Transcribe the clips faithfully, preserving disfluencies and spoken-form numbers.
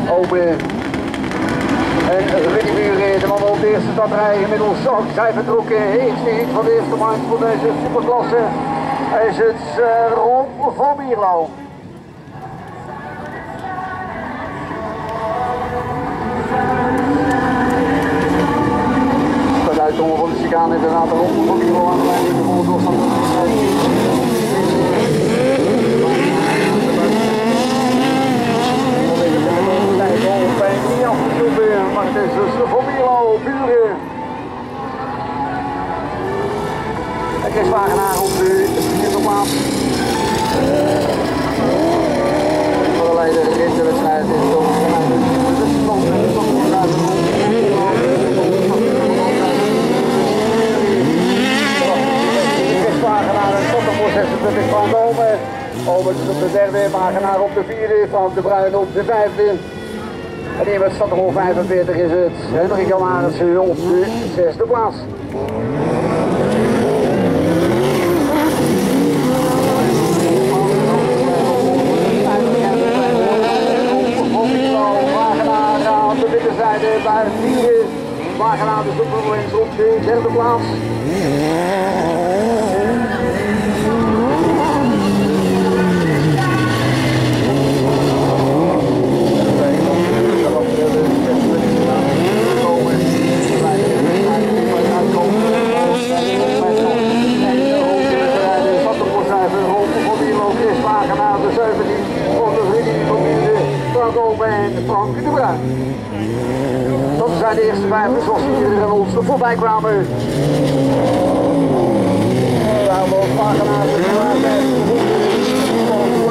Open. En Rudy Buren, de man op de eerste stadrij, inmiddels ook zij vertrokken. Eerste hit van de eerste maand voor deze superklasse is het uh, Ron van Mierlo. Vanuit de van de chicane inderdaad de Ron van Mierlo aan de lijn in de volgende van de maar het is dus van Mierlo, Buren. En Chris Wagenaar op de vierde plaats. Voor de leider in de wedstrijd is het ook vanuit de stand en de stand van de Chris Wagenaar en Tottenham voor zesentwintig van Ome. Ome is op de derde, Wagenaar op de vierde, Van de Bruin op de vijfde. En hier met Stadrol vijfenveertig is het Hendrik Jan Arendsen op de zesde plaats. Wagenaar aan de binnenzijde bij het vierde. Wagenaar de superwinst op de derde plaats. En Frank de Bruin. Dat zijn de eerste vijf zoals die er ons voorbij kwamen. Daar wordt Wagenaar de Bruin met de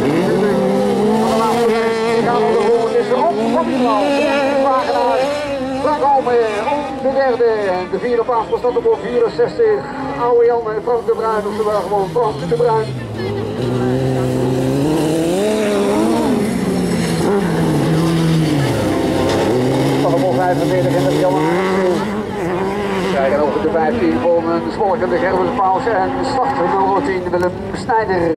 laatste is er op van Mierlo. Wagenaar, Frank Ome op de derde. En de vierde plaats was dat op vierenzestig. Oude Jan en Frank de Bruin, of zowel gewoon Frank de Bruin. vijfenveertig in het Jan Arendsen. We krijgen over de vijftien van de Zwolk en de Gerben Pauws en starter nummer tien Willem Snijder.